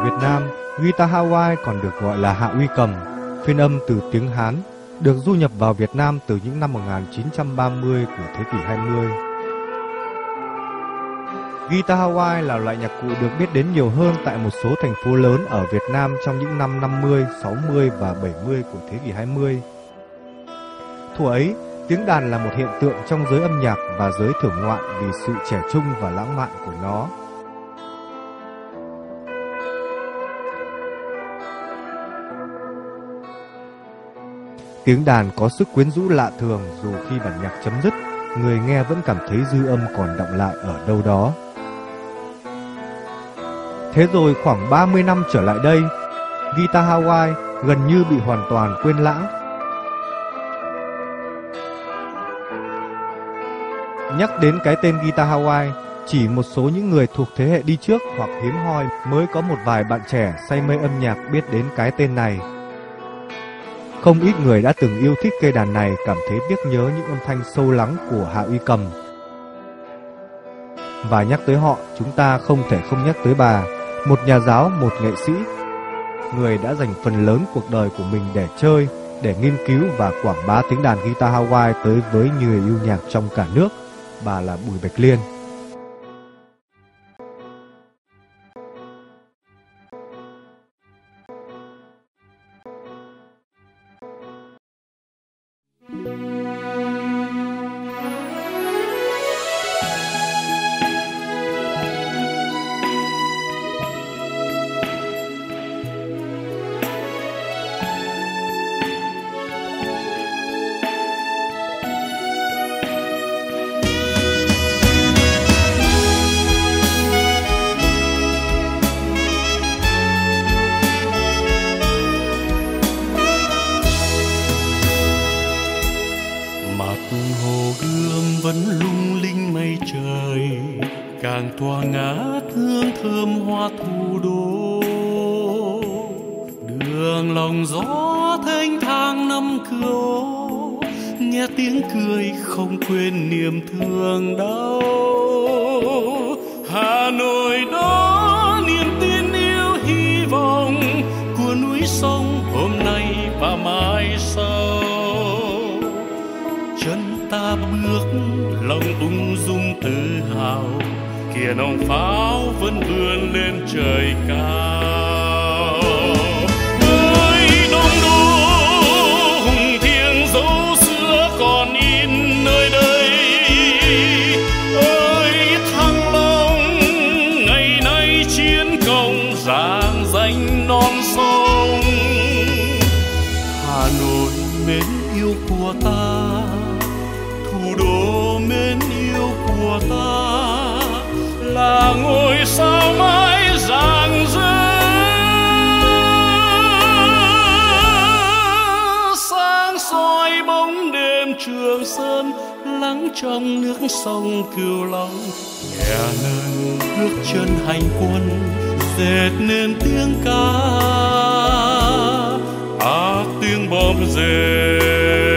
Việt Nam, guitar Hawaii còn được gọi là hạ uy cầm, phiên âm từ tiếng Hán, được du nhập vào Việt Nam từ những năm 1930 của thế kỷ 20. Guitar Hawaii là loại nhạc cụ được biết đến nhiều hơn tại một số thành phố lớn ở Việt Nam trong những năm 50, 60 và 70 của thế kỷ 20. Thuở ấy, tiếng đàn là một hiện tượng trong giới âm nhạc và giới thưởng ngoạn vì sự trẻ trung và lãng mạn của nó. Tiếng đàn có sức quyến rũ lạ thường, dù khi bản nhạc chấm dứt, người nghe vẫn cảm thấy dư âm còn đọng lại ở đâu đó. Thế rồi khoảng 30 năm trở lại đây, guitar Hawaii gần như bị hoàn toàn quên lãng. Nhắc đến cái tên guitar Hawaii, chỉ một số những người thuộc thế hệ đi trước hoặc hiếm hoi mới có một vài bạn trẻ say mê âm nhạc biết đến cái tên này. Không ít người đã từng yêu thích cây đàn này cảm thấy tiếc nhớ những âm thanh sâu lắng của hạ uy cầm. Và nhắc tới họ, chúng ta không thể không nhắc tới bà, một nhà giáo, một nghệ sĩ, người đã dành phần lớn cuộc đời của mình để chơi, để nghiên cứu và quảng bá tiếng đàn guitar Hawaii tới với người yêu nhạc trong cả nước. Bà là Bùi Bạch Liên. vẫn lung linh mây trời, càng tỏa ngát hương thơm hoa thủ đô. Đường lòng gió thênh thang năm cửa, nghe tiếng cười không quên niềm thương đau. Hà Nội đó niềm tin yêu hy vọng của núi sông hôm nay và mai sau. Chân ta bước lòng ung dung tự hào, kìa nòng pháo vẫn vươn lên trời cao. Ơi Đông Đô hùng thiêng dấu xưa còn in nơi đây, ơi Thăng Long ngày nay chiến công rạng danh non sông. Hà Nội mến yêu của ta, thủ đô mến yêu của ta, là ngôi sao mãi rạng rỡ sáng soi bóng đêm Trường Sơn lắng trong nước sông Cửu Long. Nghe nơi bước chân hành quân dệt nên tiếng ca tiếng bom rền.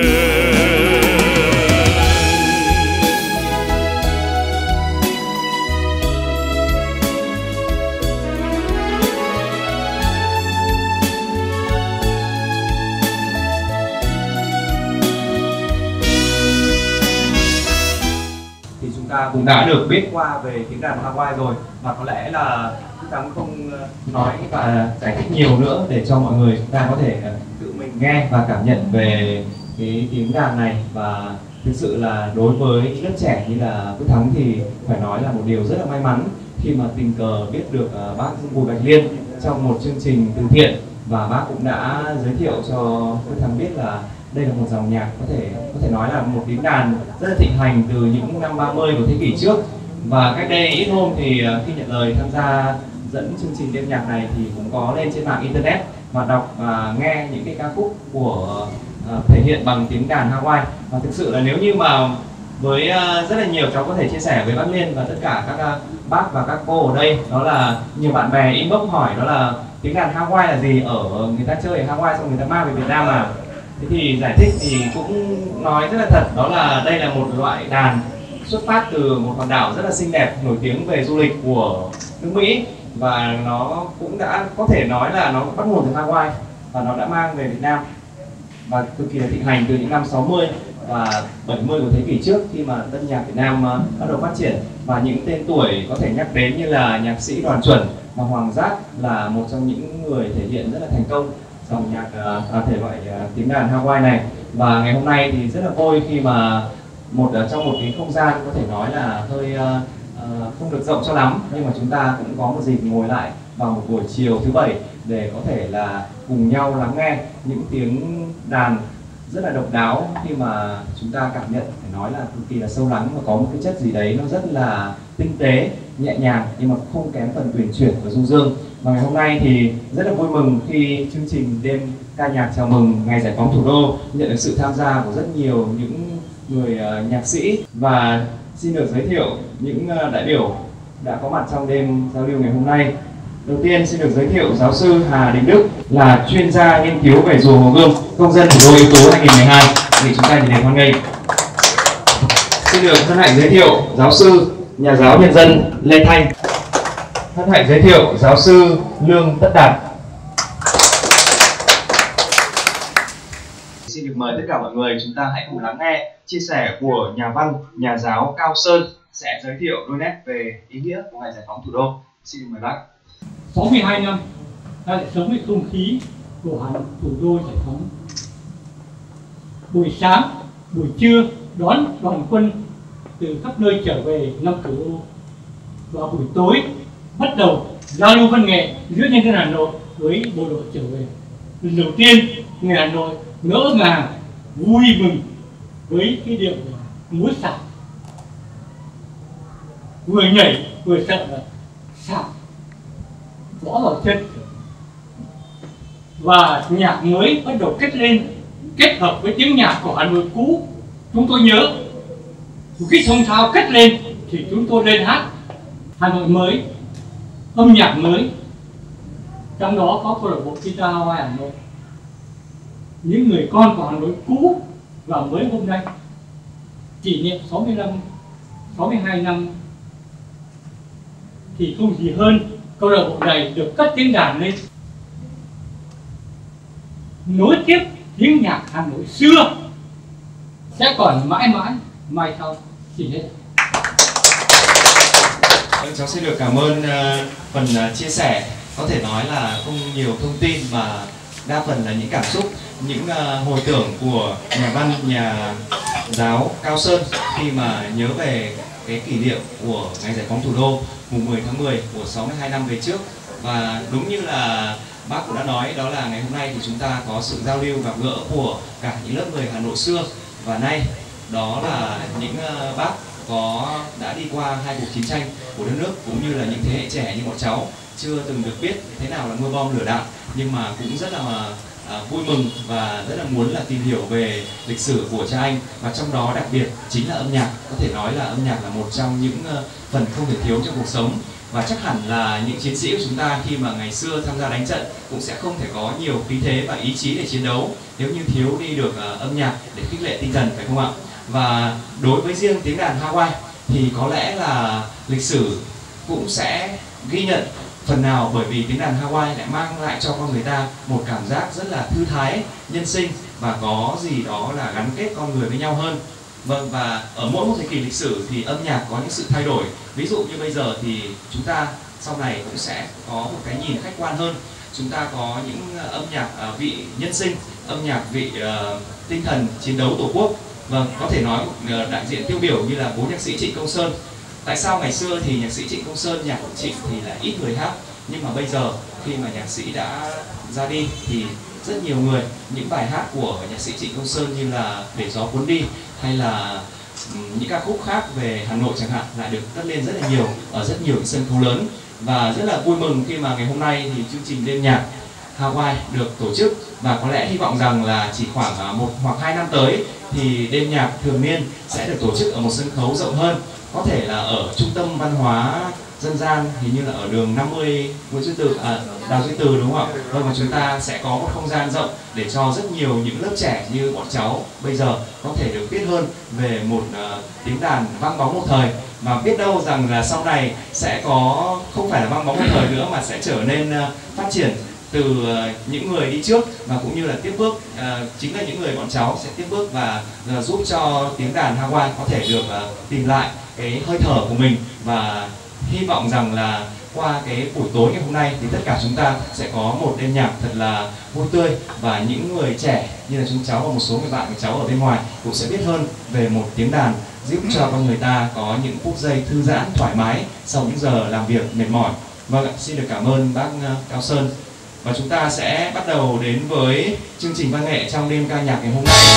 Ta cũng đã được biết qua về tiếng đàn Hawaii rồi, và có lẽ là chúng ta cũng không nói và giải thích nhiều nữa để cho mọi người chúng ta có thể tự mình nghe và cảm nhận về cái tiếng đàn này. Và thực sự là đối với những lớp trẻ như là Quyết Thắng thì phải nói là một điều rất là may mắn khi mà tình cờ biết được bác Bùi Bạch Liên trong một chương trình từ thiện, và bác cũng đã giới thiệu cho Quyết Thắng biết là đây là một dòng nhạc có thể nói là một tiếng đàn rất là thịnh hành từ những năm 30 của thế kỷ trước. Và cách đây ít hôm thì khi nhận lời tham gia dẫn chương trình đêm nhạc này thì cũng có lên trên mạng internet và đọc và nghe những cái ca khúc của thể hiện bằng tiếng đàn Hawaii. Và thực sự là nếu như mà với rất là nhiều, cháu có thể chia sẻ với bác Liên và tất cả các bác và các cô ở đây, đó là nhiều bạn bè inbox hỏi đó là tiếng đàn Hawaii là gì, ở người ta chơi ở Hawaii xong người ta mang về Việt Nam mà. Thế thì giải thích thì cũng nói rất là thật, đó là đây là một loại đàn xuất phát từ một hòn đảo rất là xinh đẹp, nổi tiếng về du lịch của nước Mỹ. và nó cũng đã có thể nói là nó bắt nguồn từ Hawaii và nó đã mang về Việt Nam và cực kỳ là thịnh hành từ những năm 60 và 70 của thế kỷ trước, khi mà tân nhạc Việt Nam bắt đầu phát triển. Và những tên tuổi có thể nhắc đến như là nhạc sĩ Đoàn Chuẩn và Hoàng Giác là một trong những người thể hiện rất là thành công dòng nhạc thể loại tiếng đàn Hawaii này. Và ngày hôm nay thì rất là vui khi mà trong một cái không gian có thể nói là hơi không được rộng cho lắm, nhưng mà chúng ta cũng có một dịp ngồi lại vào một buổi chiều thứ Bảy để có thể là cùng nhau lắng nghe những tiếng đàn rất là độc đáo, khi mà chúng ta cảm nhận phải nói là cực kỳ là sâu lắng và có một cái chất gì đấy nó rất là tinh tế, nhẹ nhàng, nhưng mà cũng không kém phần uyển chuyển và du dương. Và ngày hôm nay thì rất là vui mừng khi chương trình đêm ca nhạc chào mừng ngày giải phóng thủ đô nhận được sự tham gia của rất nhiều những người nhạc sĩ, và xin được giới thiệu những đại biểu đã có mặt trong đêm giao lưu ngày hôm nay. Đầu tiên xin được giới thiệu giáo sư Hà Đình Đức là chuyên gia nghiên cứu về rùa Hồ Gươm, công dân thủ đô ưu tú 2012. Thì chúng ta nhiệt liệt hoan nghênh. Xin được hân hạnh giới thiệu giáo sư nhà giáo nhân dân Lê Thanh. Hân hạnh giới thiệu giáo sư Lương Tất Đạt. Xin được mời tất cả mọi người chúng ta hãy cùng lắng nghe chia sẻ của nhà văn, nhà giáo Cao Sơn sẽ giới thiệu đôi nét về ý nghĩa của ngày giải phóng thủ đô. Xin mời bác. 62 năm ta lại sống với không khí của Hà Nội, thủ đô giải phóng. Buổi sáng, buổi trưa đón đoàn quân từ khắp nơi trở về Nam Thủ đô, và buổi tối bắt đầu giao lưu văn nghệ giữa nhân dân Hà Nội với bộ đội trở về. Lần đầu tiên người Hà Nội ngỡ ngàng vui mừng với cái điệu múa sạp, vừa nhảy vừa sợ là sạp võ vào chân, và nhạc mới bắt đầu kết lên, kết hợp với tiếng nhạc của Hà Nội cũ. Chúng tôi nhớ khi sông Thao kết lên thì chúng tôi lên hát Hà Nội mới, âm nhạc mới, trong đó có câu lạc bộ guitar Hawaii Hà Nội. Những người con của Hà Nội cũ và mới hôm nay kỷ niệm 62 năm thì không gì hơn câu lạc bộ này được cất tiếng đàn lên, nối tiếp tiếng nhạc Hà Nội xưa sẽ còn mãi mãi mai sau. Xin hết. Cháu xin được cảm ơn phần chia sẻ, có thể nói là không nhiều thông tin mà đa phần là những cảm xúc, những hồi tưởng của nhà văn, nhà giáo Cao Sơn khi mà nhớ về cái kỷ niệm của ngày giải phóng thủ đô mùng 10 tháng 10 của 62 năm về trước. Và đúng như là bác cũng đã nói, đó là ngày hôm nay thì chúng ta có sự giao lưu gặp gỡ của cả những lớp người Hà Nội xưa và nay. Đó là những bác đã đi qua hai cuộc chiến tranh của đất nước, cũng như là những thế hệ trẻ như bọn cháu chưa từng được biết thế nào là mưa bom lửa đạn, nhưng mà cũng rất là vui mừng và rất là muốn là tìm hiểu về lịch sử của cha anh, và trong đó đặc biệt chính là âm nhạc. Có thể nói là âm nhạc là một trong những phần không thể thiếu trong cuộc sống, và chắc hẳn là những chiến sĩ của chúng ta khi mà ngày xưa tham gia đánh trận cũng sẽ không thể có nhiều khí thế và ý chí để chiến đấu nếu như thiếu đi được âm nhạc để khích lệ tinh thần, phải không ạ? Và đối với riêng tiếng đàn Hawaii thì có lẽ là lịch sử cũng sẽ ghi nhận phần nào, bởi vì tiếng đàn Hawaii lại mang lại cho con người ta một cảm giác rất là thư thái, nhân sinh và có gì đó là gắn kết con người với nhau hơn. Vâng, và ở mỗi một thời kỳ lịch sử thì âm nhạc có những sự thay đổi. Ví dụ như bây giờ thì chúng ta sau này cũng sẽ có một cái nhìn khách quan hơn. Chúng ta có những âm nhạc vị nhân sinh, âm nhạc vị tinh thần chiến đấu tổ quốc. Vâng, có thể nói đại diện tiêu biểu như là bố nhạc sĩ Trịnh Công Sơn. Tại sao ngày xưa thì nhạc sĩ Trịnh Công Sơn, nhạc của Trịnh thì là ít người hát, nhưng mà bây giờ khi mà nhạc sĩ đã ra đi thì rất nhiều người, những bài hát của nhạc sĩ Trịnh Công Sơn như là Để Gió Cuốn Đi hay là những ca khúc khác về Hà Nội chẳng hạn lại được cất lên rất là nhiều ở rất nhiều sân khấu lớn. Và rất là vui mừng khi mà ngày hôm nay thì chương trình đêm nhạc Hawaii được tổ chức, và có lẽ hy vọng rằng là chỉ khoảng 1 hoặc 2 năm tới thì đêm nhạc thường niên sẽ được tổ chức ở một sân khấu rộng hơn, có thể là ở trung tâm văn hóa dân gian hình như là ở đường 50 Nguyễn Duy Từ, Đào Duy Từ đúng không ạ? Vâng, và chúng ta sẽ có một không gian rộng để cho rất nhiều những lớp trẻ như bọn cháu bây giờ có thể được biết hơn về một tiếng đàn vang bóng một thời, mà biết đâu rằng là sau này sẽ có không phải là vang bóng một thời nữa mà sẽ trở nên phát triển từ những người đi trước, và cũng như là tiếp bước chính là những người bọn cháu sẽ tiếp bước và giúp cho tiếng đàn Hawaii có thể được tìm lại cái hơi thở của mình. Và hy vọng rằng là qua cái buổi tối ngày hôm nay thì tất cả chúng ta sẽ có một đêm nhạc thật là vui tươi, và những người trẻ như là chúng cháu và một số người bạn của cháu ở bên ngoài cũng sẽ biết hơn về một tiếng đàn, giúp cho con người ta có những phút giây thư giãn thoải mái sau những giờ làm việc mệt mỏi. Vâng ạ, xin được cảm ơn bác Cao Sơn. Và chúng ta sẽ bắt đầu đến với chương trình văn nghệ trong đêm ca nhạc ngày hôm nay.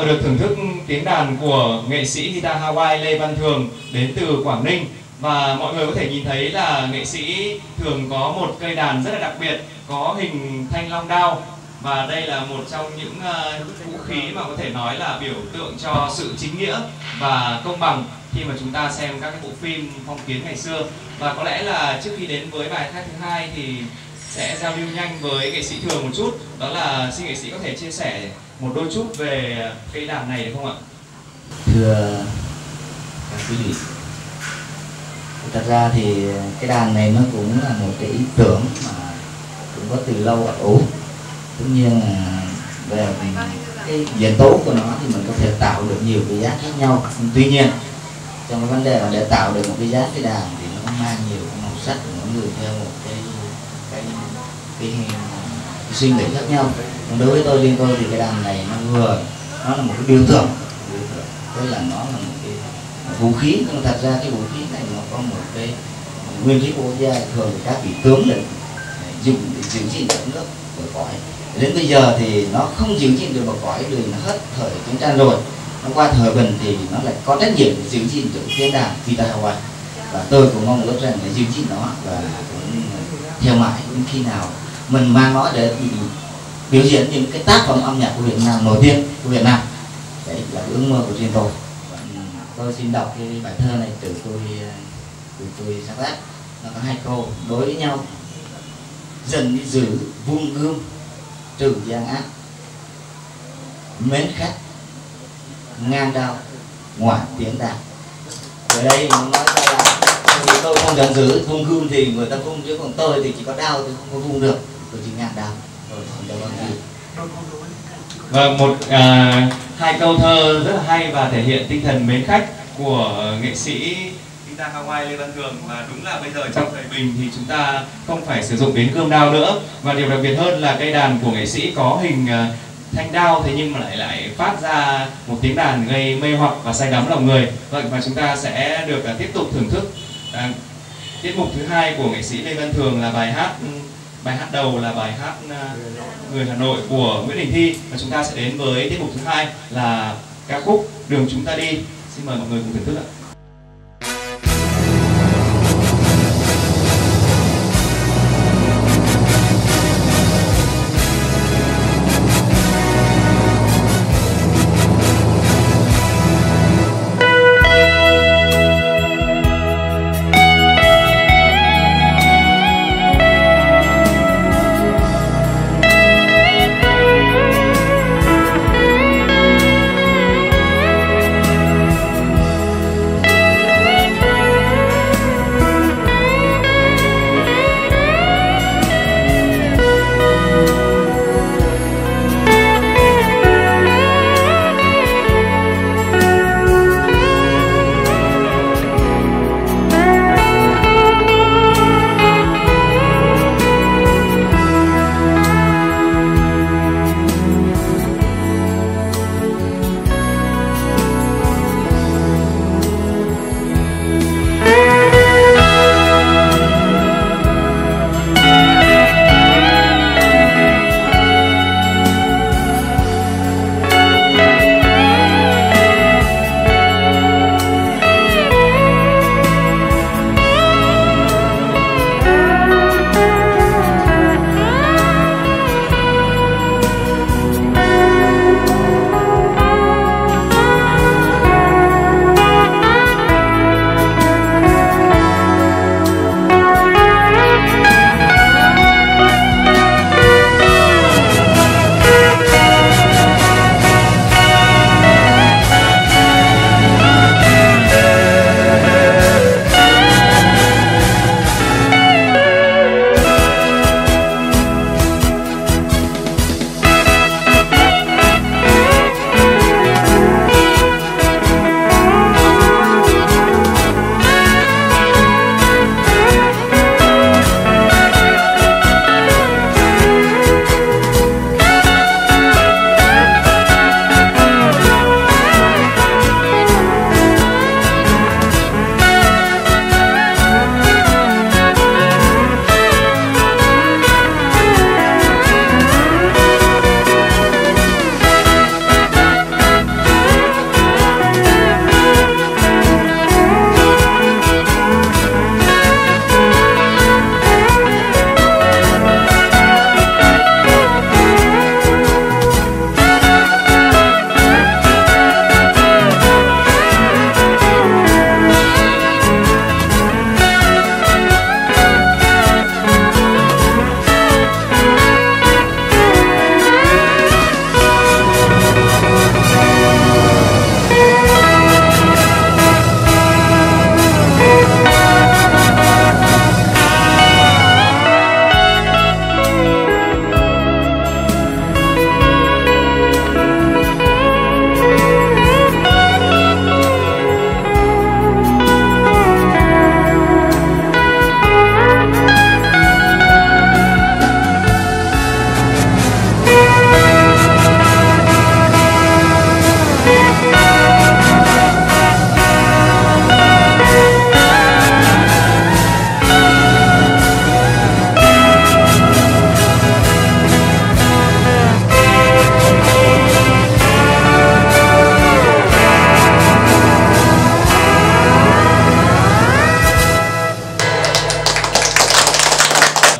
vừa được thưởng thức tiếng đàn của nghệ sĩ guitar Hawaii Lê Văn Thường đến từ Quảng Ninh. Và mọi người có thể nhìn thấy là nghệ sĩ thường có một cây đàn rất là đặc biệt, có hình thanh long đao. Và đây là một trong những vũ khí mà có thể nói là biểu tượng cho sự chính nghĩa và công bằng khi mà chúng ta xem các cái bộ phim phong kiến ngày xưa. Và có lẽ là trước khi đến với bài hát thứ hai thì sẽ giao lưu nhanh với nghệ sĩ Thường một chút. Đó là xin nghệ sĩ có thể chia sẻ một đôi chút về cây đàn này được không ạ? Thưa các quý vị, thật ra thì cái đàn này nó cũng là một cái ý tưởng mà cũng có từ lâu ấp ủ. Tất nhiên là về cái diễn tấu của nó thì mình có thể tạo được nhiều cái giá khác nhau. Tuy nhiên trong cái vấn đề là để tạo được một cái giá cái đàn thì nó mang nhiều cái màu sắc của mỗi người theo một cái suy nghĩ khác nhau. Còn đối với tôi, riêng tôi thì cái đàn này nó là một cái biểu tượng, tức là nó là một cái vũ khí. Nhưng thật ra cái vũ khí này nó có một cái nguyên lý của quốc gia, thường các vị tướng để dùng để giữ gìn đất nước của cõi. Đến bây giờ thì nó không giữ gìn được một cõi, vì nó hết thời chiến tranh rồi, nó qua thời bình thì nó lại có trách nhiệm để giữ gìn được tiếng đàn guitar Hawaii. Và tôi cũng mong ước rằng để giữ gìn nó và cũng theo mãi đến khi nào mình mang nó để biểu diễn những cái tác phẩm âm nhạc của Việt Nam nổi tiếng của Việt Nam. Đấy là ước mơ của riêng tôi. Tôi xin đọc cái bài thơ này từ tôi sáng tác. Nó có hai câu đối với nhau: dần đi giữ vung gươm trừ gian ác, mến khách ngang đao ngoại tiếng đàn. Ở đây nó nói ra là thì tôi không dần giữ vung gươm thì người ta vung, chứ còn tôi thì chỉ có đao, tôi không có vung được, tôi chỉ ngang đao. Và hai câu thơ rất là hay và thể hiện tinh thần mến khách của nghệ sĩ guitar Hawaii Lê Văn Thường. Và đúng là bây giờ trong thời bình thì chúng ta không phải sử dụng đến gươm đao nữa. Và điều đặc biệt hơn là cây đàn của nghệ sĩ có hình thanh đao, thế nhưng mà lại phát ra một tiếng đàn gây mê hoặc và say đắm lòng người. Vậy mà chúng ta sẽ được tiếp tục thưởng thức tiết mục thứ hai của nghệ sĩ Lê Văn Thường là bài hát đầu là bài hát Người Hà Nội của Nguyễn Đình Thi. Và chúng ta sẽ đến với tiết mục thứ hai là ca khúc Đường Chúng Ta Đi. Xin mời mọi người cùng thưởng thức ạ.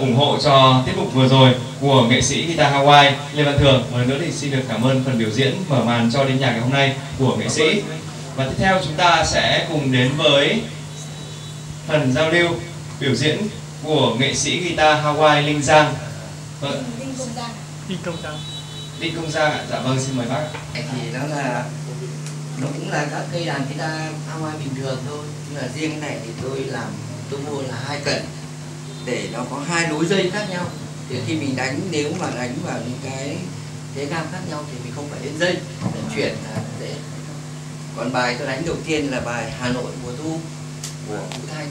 ủng hộ cho tiết mục vừa rồi của nghệ sĩ guitar Hawaii Lê Văn Thường. Một lần nữa thì xin được cảm ơn phần biểu diễn mở màn cho đêm nhạc ngày hôm nay của nghệ sĩ. Và tiếp theo chúng ta sẽ cùng đến với phần giao lưu biểu diễn của nghệ sĩ guitar Hawaii Linh Giang. Đinh Công Giang ạ. Dạ vâng, xin mời bác. Thì nó cũng là các cây đàn guitar Hawaii bình thường thôi, nhưng mà riêng cái này thì tôi mua là 2 cận để nó có 2 nối dây khác nhau. Thì khi mình đánh, nếu mà đánh vào những cái thế gam khác nhau thì mình không phải lên dây để chuyển là dễ. Còn bài tôi đánh đầu tiên là bài Hà Nội mùa thu của Vũ Thanh.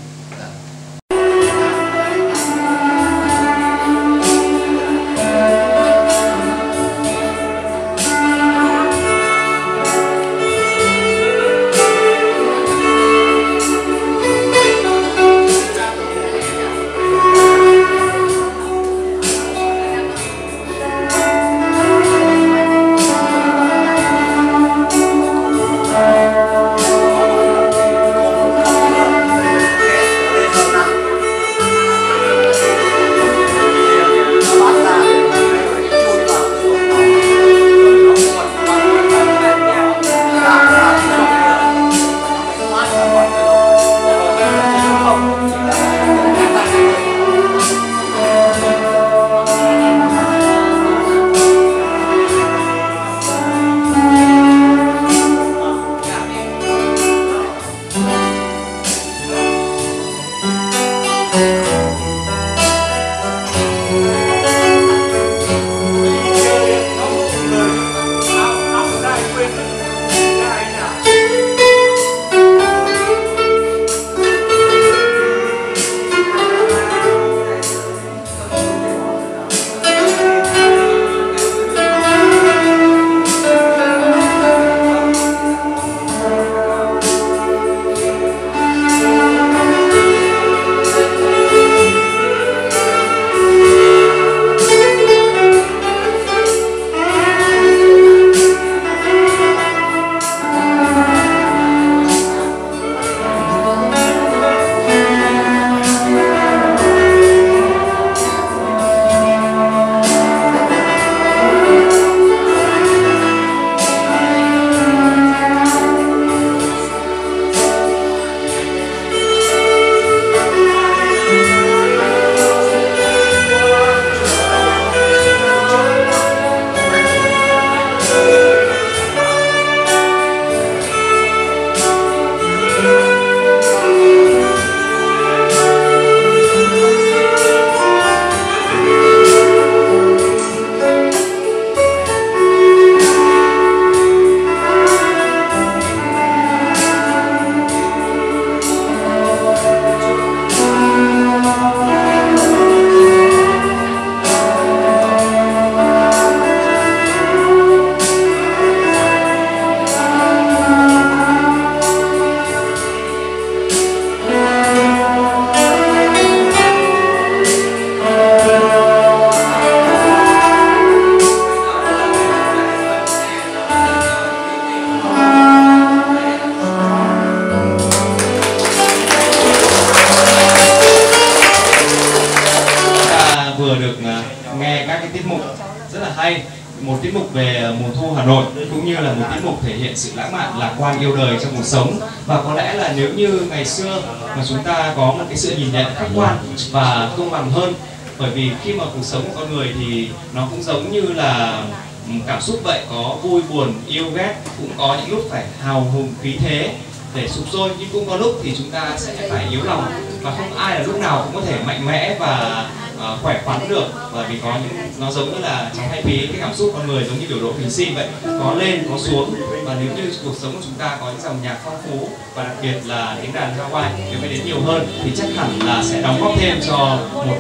một tiết mục về mùa thu Hà Nội cũng như là một tiết mục thể hiện sự lãng mạn, lạc quan, yêu đời trong cuộc sống. Và có lẽ là nếu như ngày xưa mà chúng ta có một cái sự nhìn nhận khách quan và công bằng hơn, bởi vì khi mà cuộc sống của con người thì nó cũng giống như là cảm xúc vậy, có vui buồn, yêu ghét, cũng có những lúc phải hào hùng khí thế để sục sôi, nhưng cũng có lúc thì chúng ta sẽ phải yếu lòng, và không ai là lúc nào cũng có thể mạnh mẽ và khỏe khoắn được, bởi vì có những nó giống như là trong hai phí cái cảm xúc con người giống như biểu đồ hình sin vậy, có lên có xuống. Và nếu như cuộc sống của chúng ta có những dòng nhạc phong phú và đặc biệt là tiếng đàn Hawaii nếu mới đến nhiều hơn thì chắc hẳn là sẽ đóng góp thêm cho một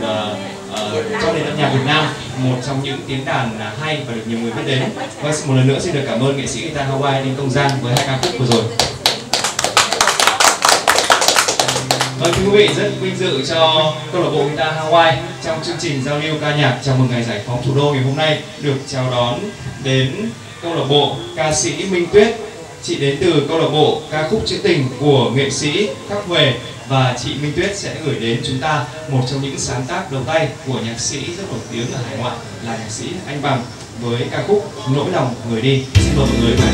cho nền âm nhạc Việt Nam một trong những tiếng đàn hay và được nhiều người biết đến. Và một lần nữa xin được cảm ơn nghệ sĩ guitar Hawaii Đinh Công Giang với 2 ca khúc vừa rồi. Vâng, thưa quý vị, rất vinh dự cho câu lạc bộ guitar Hawaii trong chương trình giao lưu ca nhạc chào mừng ngày giải phóng thủ đô ngày hôm nay được chào đón đến câu lạc bộ ca sĩ Minh Tuyết. Chị đến từ câu lạc bộ ca khúc trữ tình của nghệ sĩ Khắc Huệ và chị Minh Tuyết sẽ gửi đến chúng ta một trong những sáng tác đầu tay của nhạc sĩ rất nổi tiếng ở hải ngoại là nhạc sĩ Anh Bằng với ca khúc Nỗi Lòng Người Đi. Xin mời mọi người vào.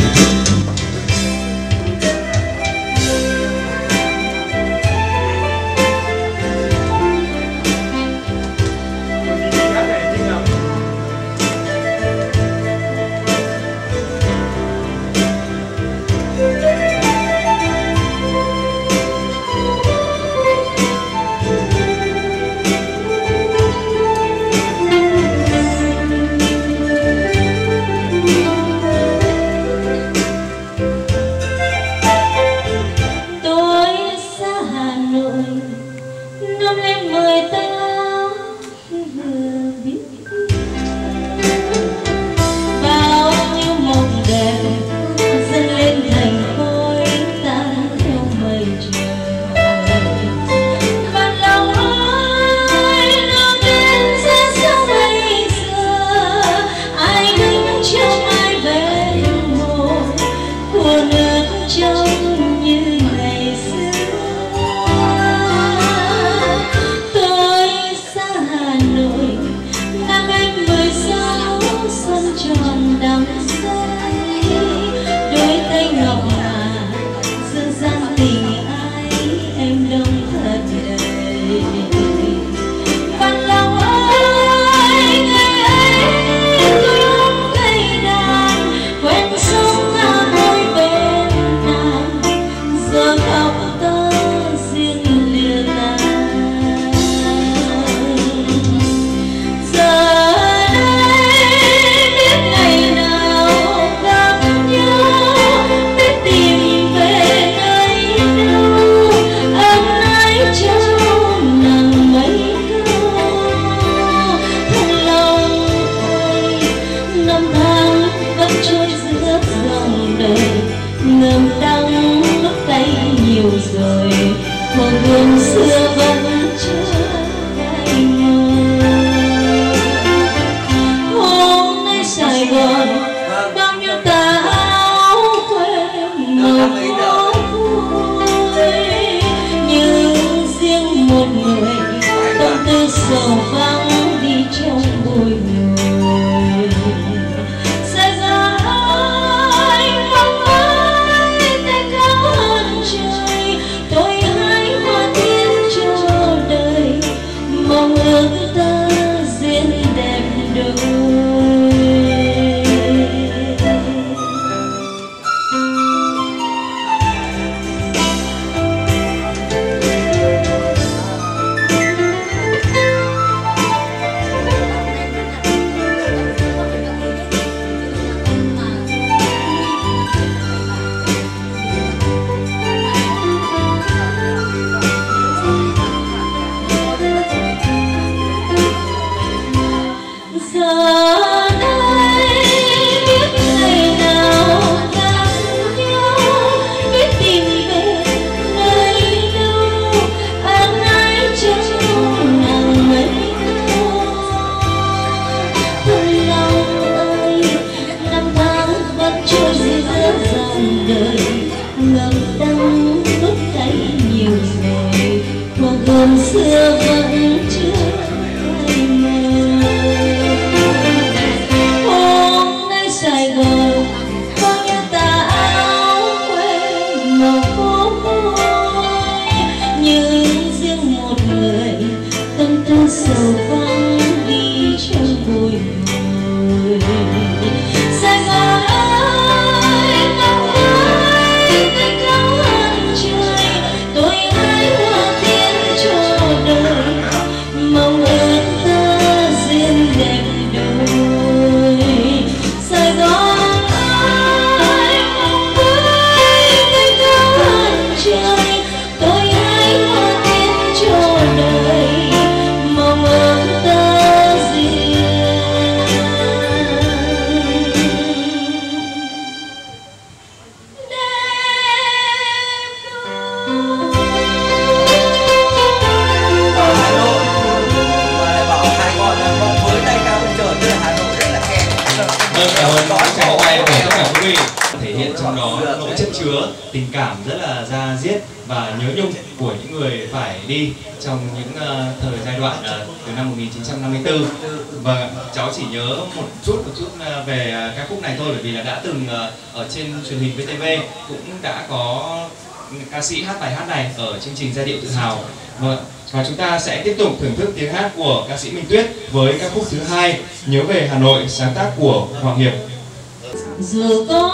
Cảm ơn tràng quay của tất cả quý vị thể hiện trong đó nỗi chất chứa tình cảm rất là da diết và nhớ nhung của những người phải đi trong những thời giai đoạn từ năm 1954. Và cháu chỉ nhớ một chút về ca khúc này thôi, bởi vì là đã từng ở trên truyền hình VTV cũng đã có ca sĩ hát bài hát này ở chương trình Giai điệu tự hào. Và chúng ta sẽ tiếp tục thưởng thức tiếng hát của ca sĩ Minh Tuyết với ca khúc thứ hai, Nhớ về Hà Nội, sáng tác của Hoàng Hiệp. Dù có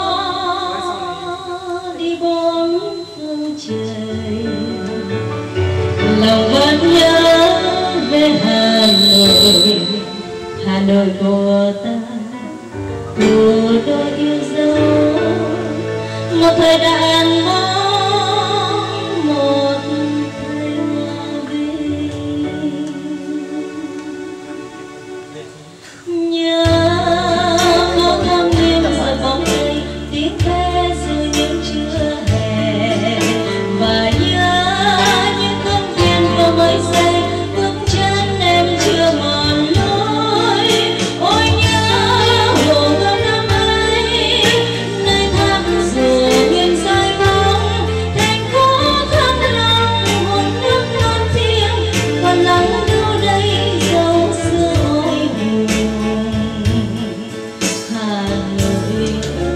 đi bốn phương trời, lòng vẫn nhớ về Hà Nội, Hà Nội của ta, thủ đô yêu dấu, một thời đàn bóng, một thời hòa bình. Nhớ có thăm đêm giờ bóng cây, tiếng ve rồi những trưa hè, và nhớ những công viên vừa mới xây, bước chân em chưa mòn lối. Ôi nhớ hồ gươm năm ấy, nơi tháp dù nghiêng soi bóng, thành phố thăng long, hồn nước non thiêng, còn lắng đâu đây dấu xưa ôi hùng. Hà Nội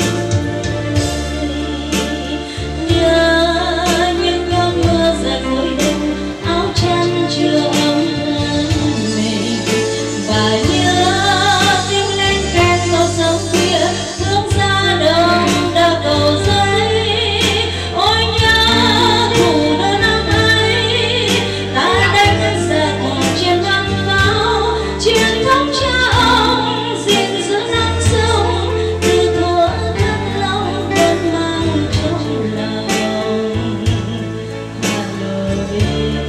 nhớ những cơn mưa rơi cuối đông, áo chăn chưa ấm thân mình, và nhớ tiếng lên kèn câu sớm khuya hướng ra đông đã cầu giấy. Ôi nhớ thủ đô năm ấy, ta đánh giặc trên băng pháo, truyền thống cha ông gìn giữ non sông, từ thuở Thăng Long vẫn mang trong lòng. Hà Nội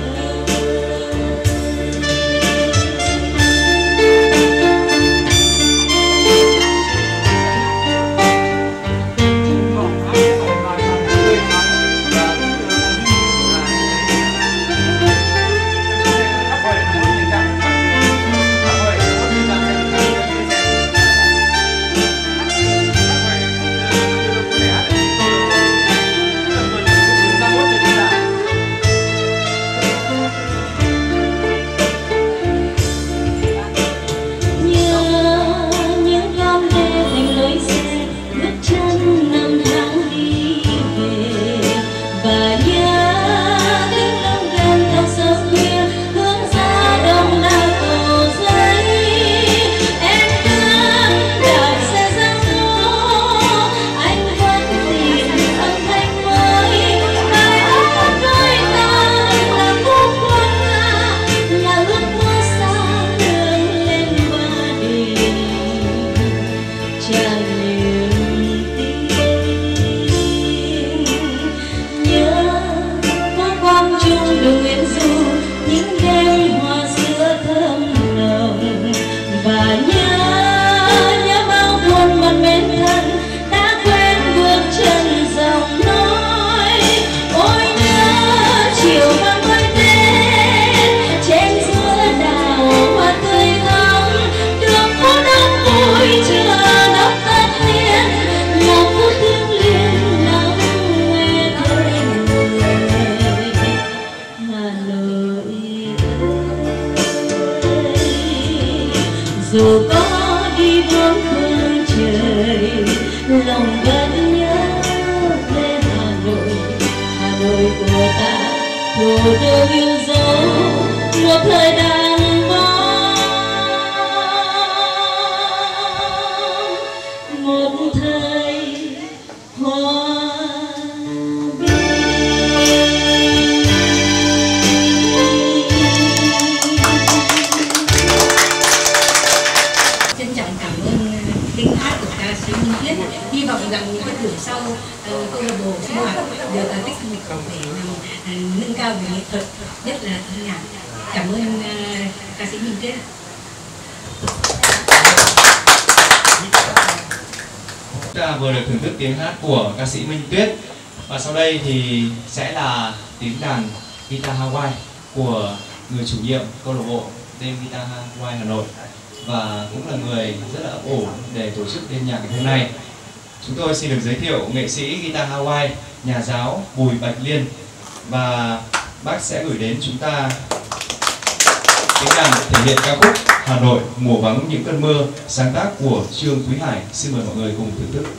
nhớ những con đê thành lối xe, bước chân năm tháng đi về, và nhớ tiếng lông kèn câu sớm khuya hướng ra đông đã cầu giấy. Em đang đạp xe ra phố, anh vẫn tìm âm thanh mới, bài hát đôi ta là khúc quân ca, là ước mơ xa đường lên ba đình, tràn niềm tin. Nhớ có quang trung đường Nguyễn Du, những đêm hoa sữa thơm nồng, và nhớ bao buồn mặt mến thân đã quen bước chân dòng nói. Ôi nhớ chiều vang quay Tết, trên giữa đào hoa tươi thắm, đường phố đông vui chưa ngập tất niên, là phút thiêng liêng lắng nghe thấy người. Hà Nội ơi, dù có đi bốn phương trời, lòng vẫn nhớ về Hà Nội, Hà Nội của ta, thủ đô yêu dấu, một thời đàn bóng, một thời hòa Trân trọng cảm ơn tiếng hát của ca sĩ Minh Tuyết. Hy vọng rằng những cái buổi sau câu lạc bộ sinh hoạt được tích cực để nâng cao về nghệ thuật, nhất là âm nhạc. Cảm ơn ca sĩ Minh Tuyết. Chúng ta vừa được thưởng thức tiếng hát của ca sĩ Minh Tuyết, và sau đây thì sẽ là tiếng đàn guitar Hawaii của người chủ nhiệm câu lạc bộ đêm guitar Hawaii Hà Nội, và cũng là người rất là ấp ủ để tổ chức đêm nhạc ngày hôm nay. chúng tôi xin được giới thiệu nghệ sĩ guitar Hawaii, nhà giáo Bùi Bạch Liên, và bác sẽ gửi đến chúng ta tiếng đàn thể hiện ca khúc Hà Nội mùa vắng những cơn mưa, sáng tác của Trương Quý Hải. Xin mời mọi người cùng thưởng thức.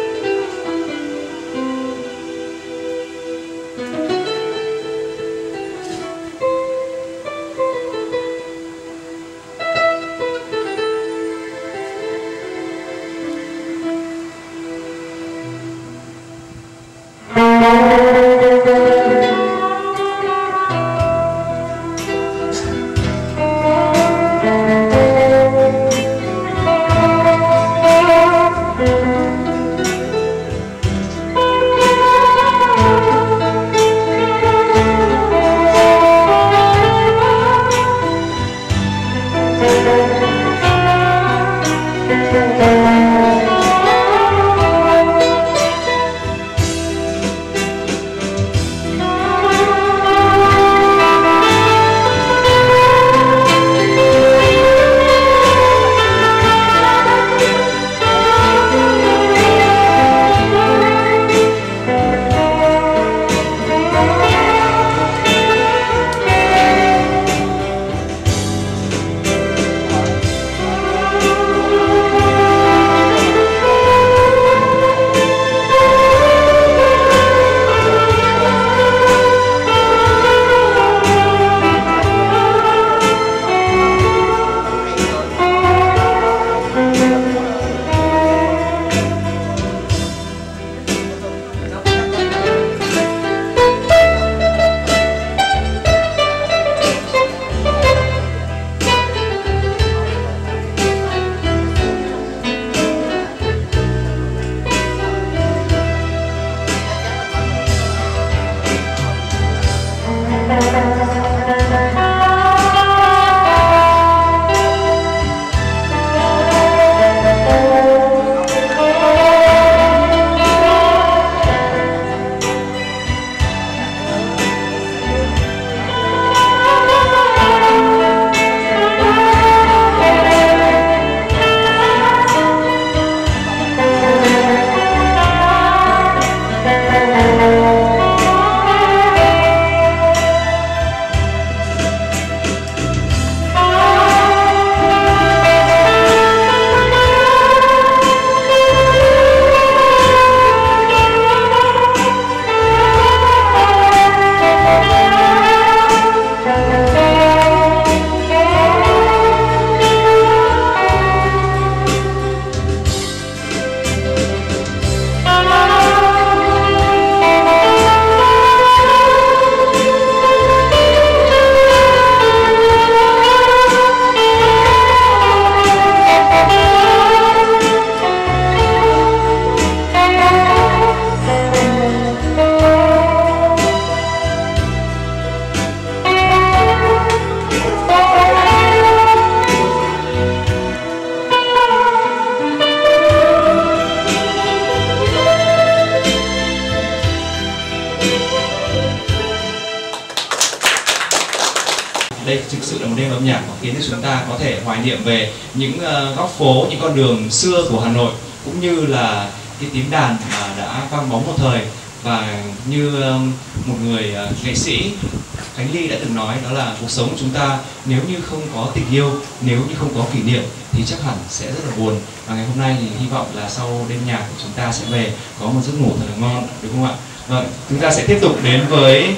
Đây thực sự là một đêm âm nhạc mà khiến cho chúng ta có thể hoài niệm về những góc phố, những con đường xưa của Hà Nội, cũng như là cái tiếng đàn mà đã vang bóng một thời. Và như một người nghệ sĩ Khánh Ly đã từng nói, đó là cuộc sống của chúng ta nếu như không có tình yêu, nếu như không có kỷ niệm thì chắc hẳn sẽ rất là buồn. Và ngày hôm nay thì hy vọng là sau đêm nhạc chúng ta sẽ về có một giấc ngủ thật là ngon, đúng không ạ? Vâng, chúng ta sẽ tiếp tục đến với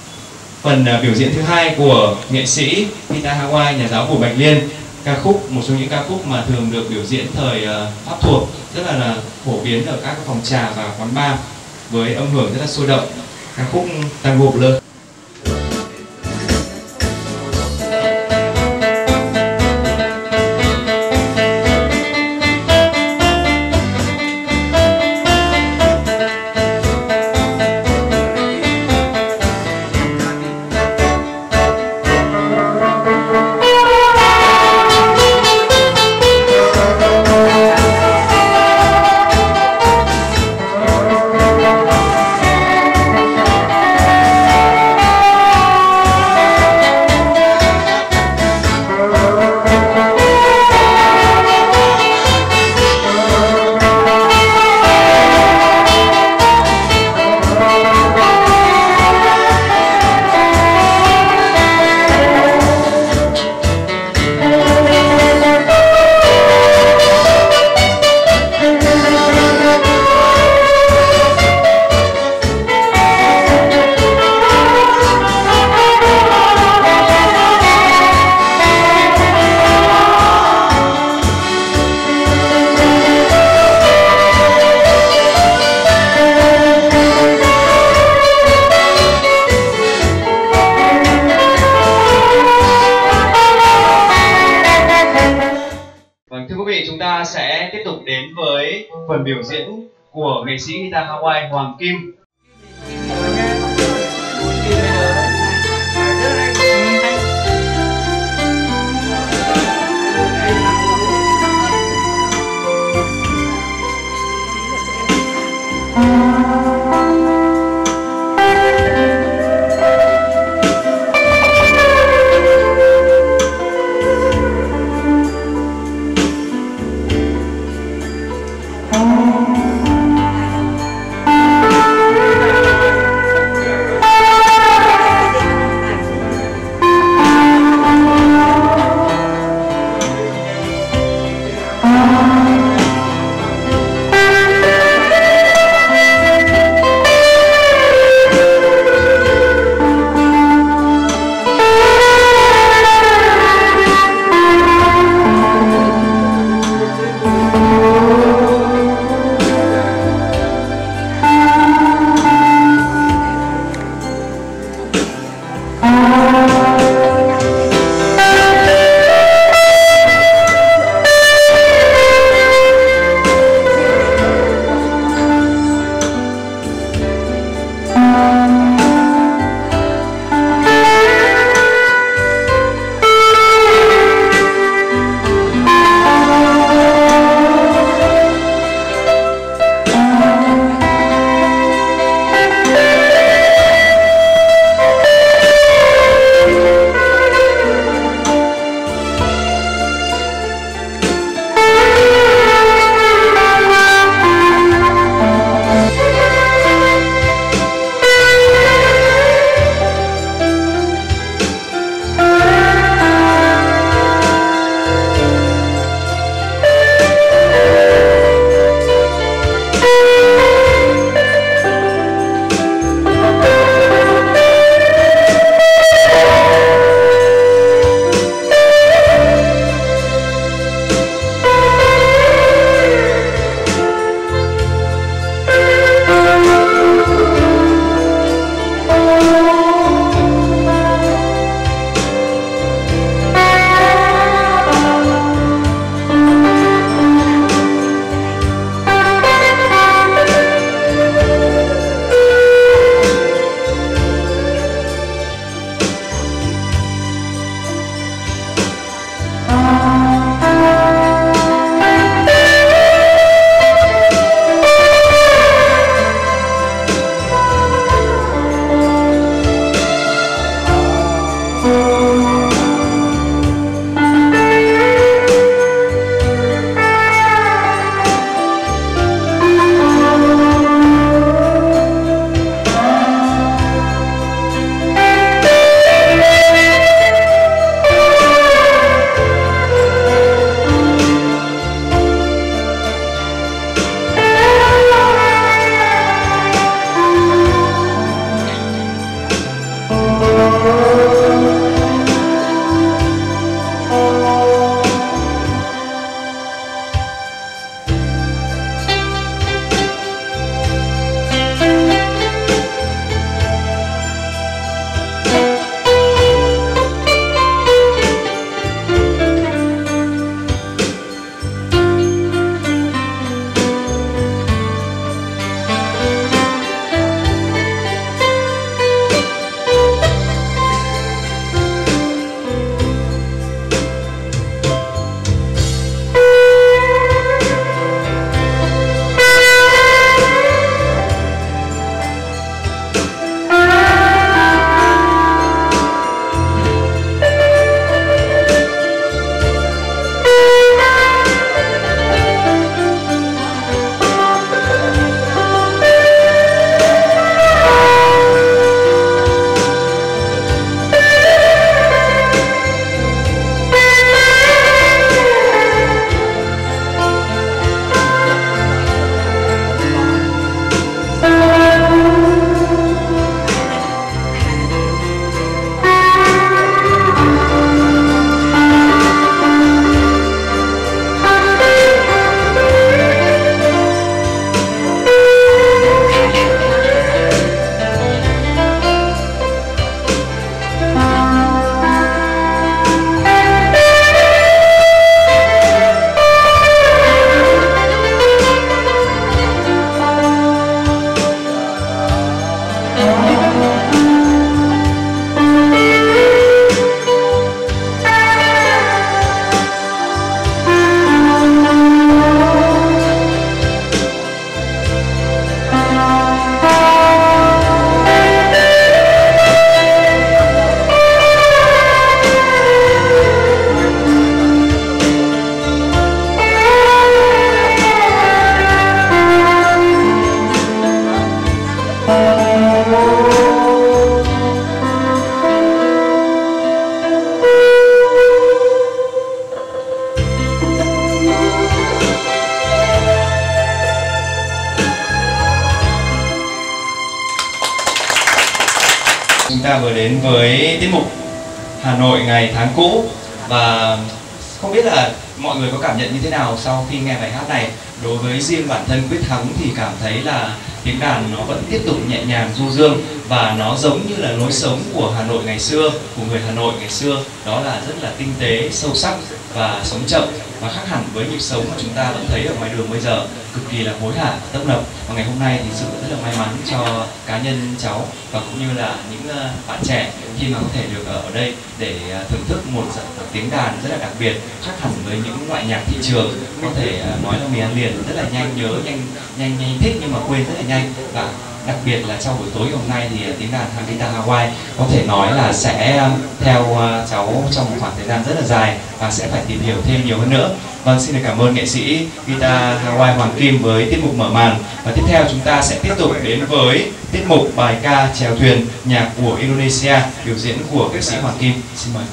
phần biểu diễn thứ hai của nghệ sĩ guitar Hawaii, nhà giáo Bùi Bạch Liên. Ca khúc, một trong những ca khúc mà thường được biểu diễn thời Pháp thuộc, rất là phổ biến ở các phòng trà và quán bar với âm hưởng rất là sôi động. Ca khúc Tango Bleu. Thưa quý vị, chúng ta sẽ tiếp tục đến với phần biểu diễn của nghệ sĩ guitar Hawaii Hoàng Kim. ta vừa đến với tiết mục Hà Nội ngày tháng cũ, và không biết là mọi người có cảm nhận như thế nào sau khi nghe bài hát này. Đối với riêng bản thân Quyết Thắng thì cảm thấy là tiếng đàn nó vẫn tiếp tục nhẹ nhàng du dương, và nó giống như là lối sống của Hà Nội ngày xưa, của người Hà Nội ngày xưa, đó là rất là tinh tế, sâu sắc và sống chậm, và khác hẳn với nhịp sống mà chúng ta vẫn thấy ở ngoài đường bây giờ, cực kỳ là hối hả, tấp nập. Và ngày hôm nay thì sự rất là may mắn cho cá nhân cháu và cũng như là những bạn trẻ khi mà có thể được ở đây để thưởng thức một tiếng đàn rất là đặc biệt, khác hẳn với những loại nhạc thị trường. Có thể nói là mì ăn liền rất là nhanh nhớ, nhanh thích nhưng mà quên rất là nhanh. Và đặc biệt là trong buổi tối hôm nay thì tiếng đàn guitar Hawaii có thể nói là sẽ theo cháu trong một khoảng thời gian rất là dài và sẽ phải tìm hiểu thêm nhiều hơn nữa. Vâng, xin được cảm ơn nghệ sĩ guitar Hawaii Hoàng Kim với tiết mục mở màn. Và tiếp theo chúng ta sẽ tiếp tục đến với tiết mục bài ca chèo thuyền nhạc của Indonesia, biểu diễn của nghệ sĩ Hoàng Kim. Xin mời.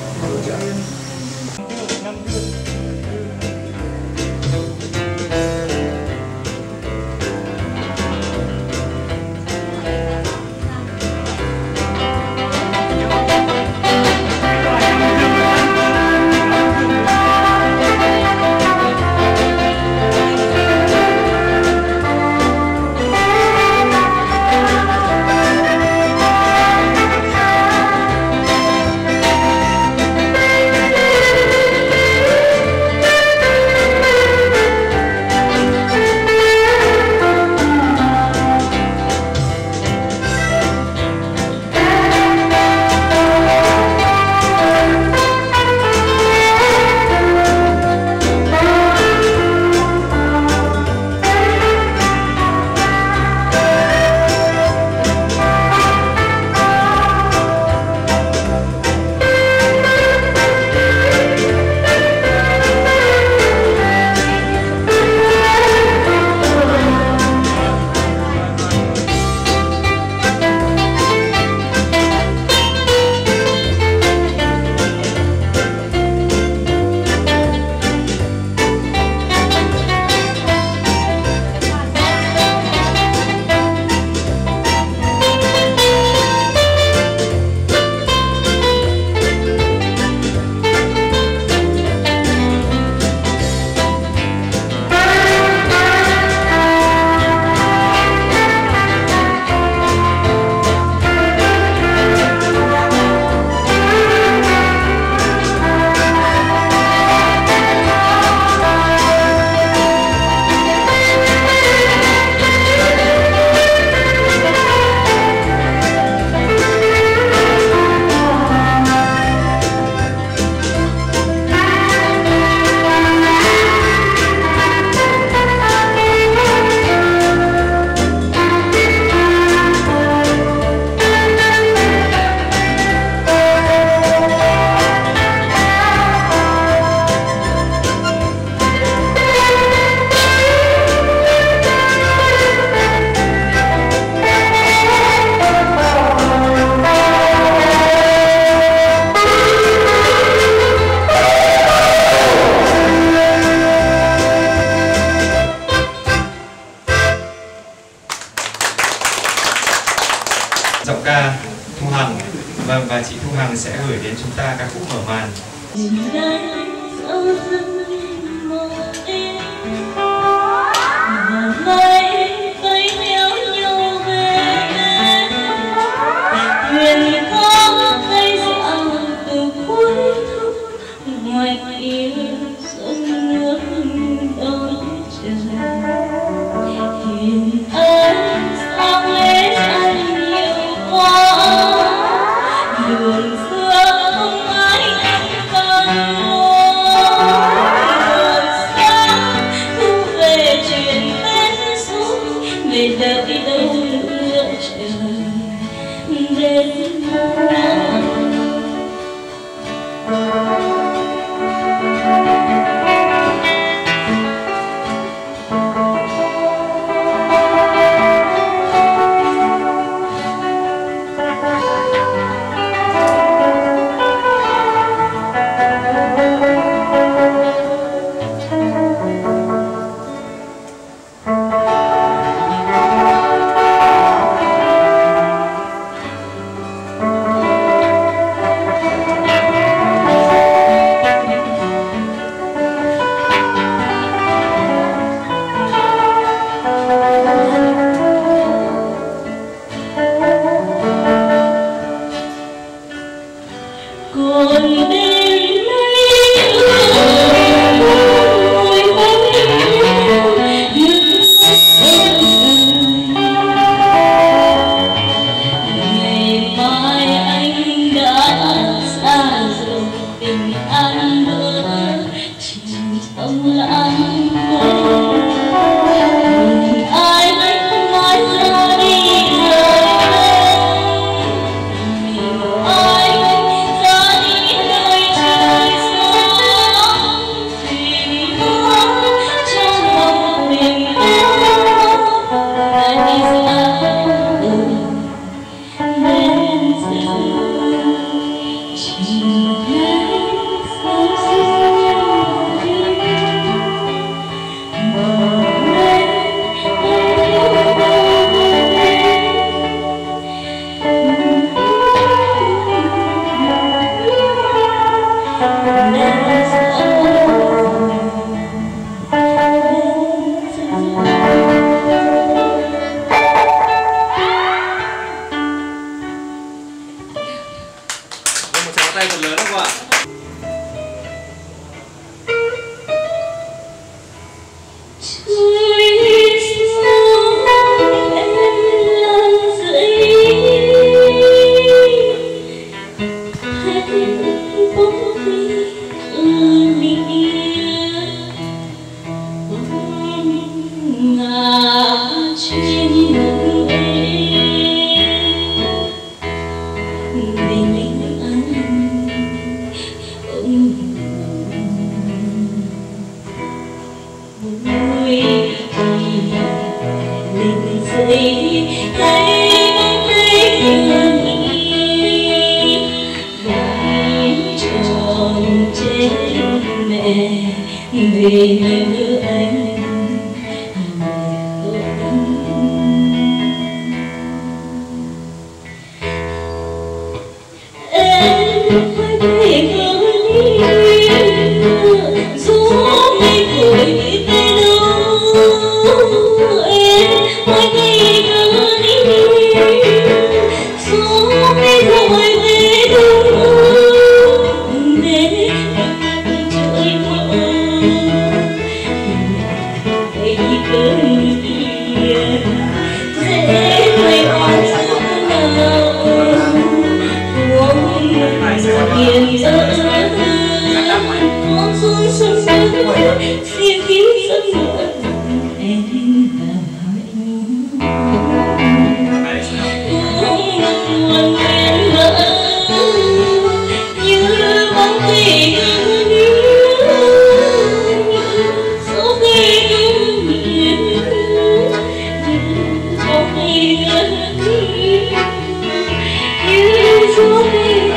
Giọng ca Thu Hằng. Vâng, và chị Thu Hằng sẽ gửi đến chúng ta ca khúc mở màn. Đường xưa không ai anh cần trong lãng quên. Ai vẫn nói ra đi lời bên, ai vẫn ra đi nơi trời xa, thuyền hoa trong một mình ta đi ra bên rừng chiều nay sao Một tràng tay thật lớn không ạ? vì nhớ anh em hãy về dù mây thổi về đâu em hãy về dù mây thổi về đâu để trời mơ hãy cơn kia dễ mây oan giấc nào hiền dỡ con xuống sông nước xin cứu giấc mơ em và buồn quên lỡ như bóng cây gió cây nghiêng bóng cây như gió cây.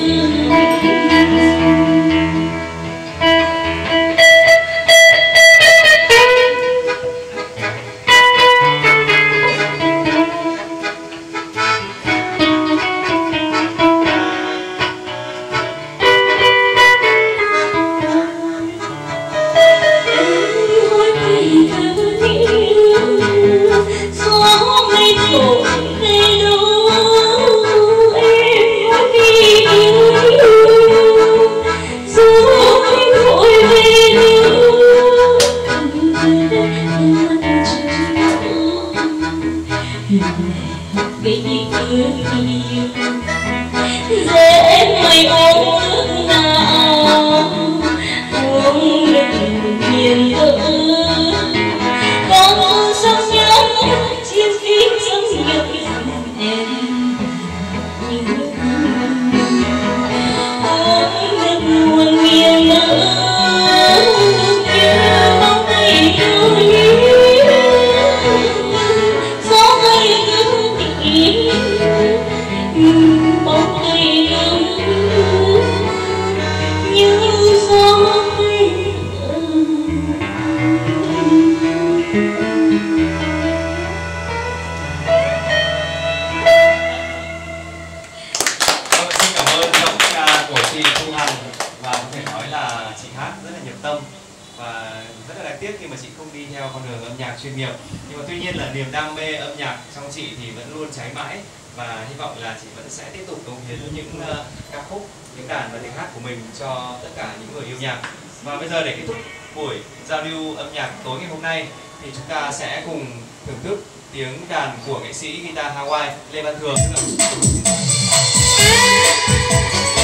Dễ mây ôm nước nào uống đừng miền con sông nhớ chiên phím sông nhật em uống nước buồn miền kia bóng cây gió cây cứ bóng cây như gió cây. Xin cảm ơn giọng ca của chị Thu Hằng, và có thể nói là chị hát rất là nhập tâm và rất là đáng tiếc khi mà chị không đi theo con đường âm nhạc chuyên nghiệp, nhưng mà tuy nhiên là niềm đam mê âm nhạc trong chị thì vẫn luôn cháy mãi, và hy vọng là chị vẫn sẽ tiếp tục cống hiến những ca khúc, những đàn và tiếng hát của mình cho tất cả những người yêu nhạc. Và bây giờ để kết thúc buổi giao lưu âm nhạc tối ngày hôm nay thì chúng ta sẽ cùng thưởng thức tiếng đàn của nghệ sĩ guitar Hawaii Lê Văn Thường.